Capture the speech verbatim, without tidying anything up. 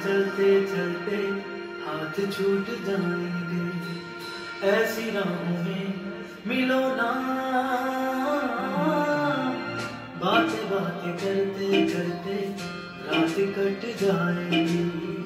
चलते चलते हाथ छूट जाएंगे, ऐसी राहों में मिलो ना। बातें बातें करते करते रात कट जाएगी।